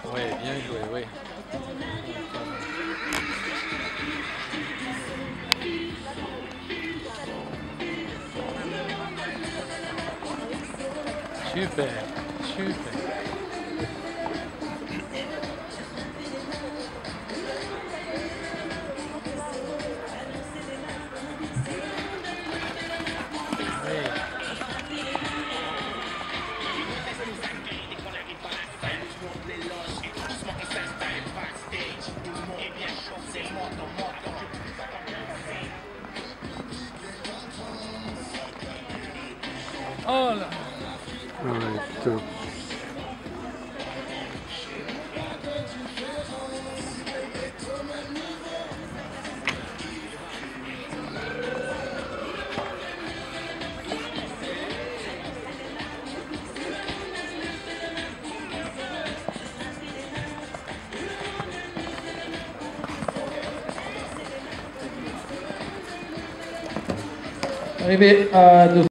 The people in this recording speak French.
Ouais, bien joué, oui. Super, super. Oui. Oh là! Ouais, putain. Arrivé à 2.